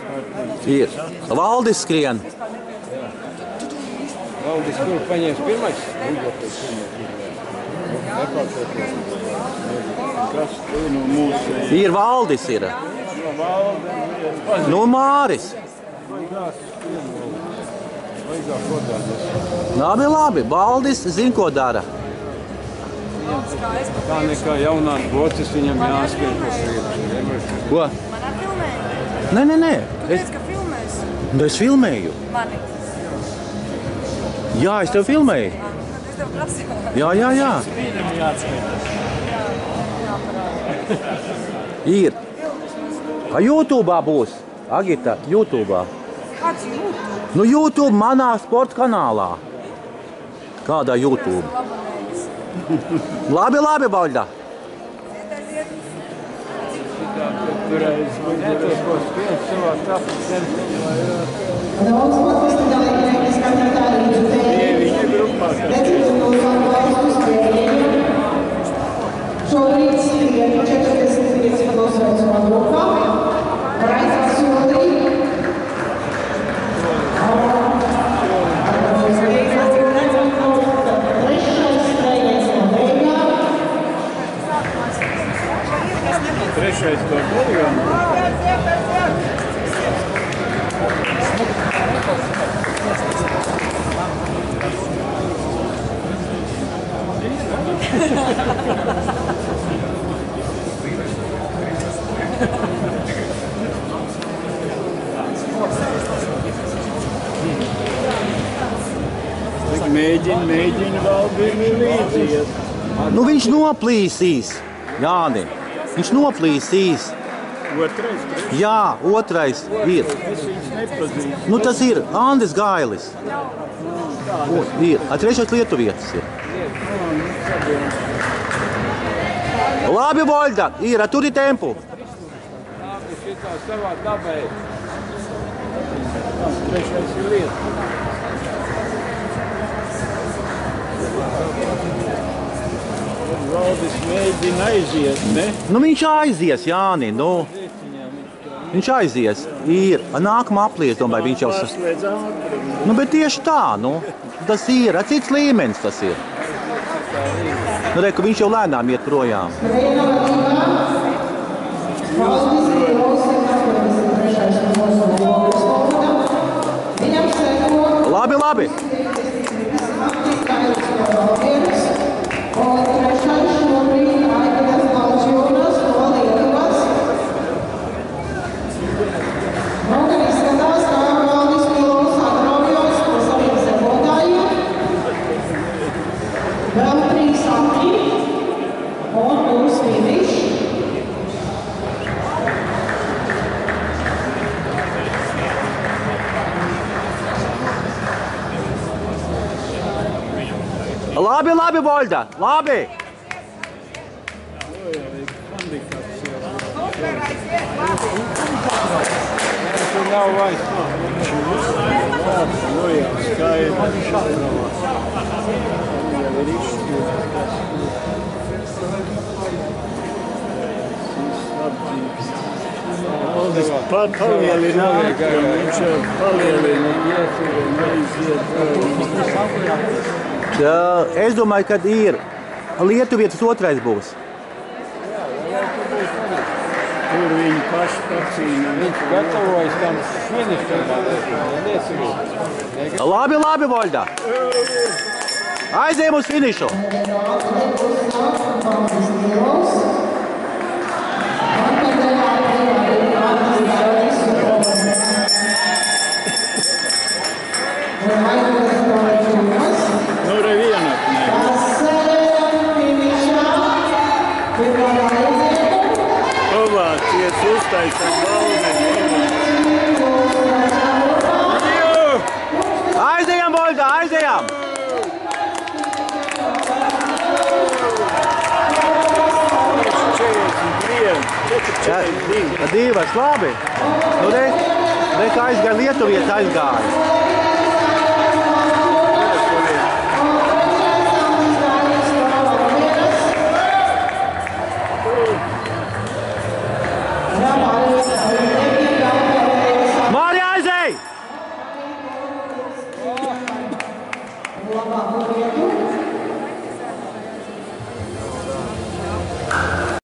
Ir. Valdis skrien. Valdis, kur paņēmis pirmais? Kas tu no mūsu? Ir Valdis ir. Nu, Māris. Labi, labi. Valdis zin, ko dara. Tā nekā jaunās bocis viņam jāskrien pa priekšu. Ko? Manā filmē? Nē. Tu teici, ka filmēs? Es filmēju. Mani. Jā, es tev filmēju. Tad es tev prasīju. Jā. Viņam jāatskaitās. Ir. YouTube'ā būs. Agita, YouTube'ā. Kāds jūtu? Nu, YouTube manā sporta kanālā. Kādā YouTube? Labi, Valda. Toreiz netos, ko skrien savā tapu centrā. Daudz sportistu dalībnieki skatītāji Tie viņa grupā. redzētu mūsu atbalstu spējiem. Šobrīd skrien 45 nosveicumā grupā. Raisa Solī. Trešais to poligonu. Mēģina Valdīm līdziet. Nu, viņš noplīsīs. Jāni, viņš noplīsīs. Otrais, trešais. Jā, otrais ir. Es viņus nepazīstu. Nu, tas ir Andis Gailis. Ir. Trešais lietuvietis ir. Labi, Volda, ir. Turi tempu. Labi, šitā savā dabai. Trešais ir lieta. Valdis mēģina aiziet, ne? Nu, viņš aizies, Jāni. Nu, viņš aizies. Ir. Nākamā aplies, domāju, viņš jau... Pārslēdz ātri. Nu, bet tieši tā, nu. Tas ir. Cits līmenis tas ir. Nu, re, ka viņš jau lēnām iet projām. Labi. Labi, Volda. Labi. Tur nav vairs. Skaidrs. Jau ir izšķirts. Valdis palielina ātrumu, viņš jau palielina ieturu un aiziet. Es domāju, ka ir. Lietuvietis otrais būs. Tur viņi paši pacīnās. Viņš gatavojas tam finišam. Labi, Volda. Aizējam uz finišu. Nu, revienatnē. Pavācies uztaisam valmeni. Aizējam, Volda, aizējam. Divas, labi. Nu, re, kā aizgāja Lietuvietis aizgāja. labāko vietu.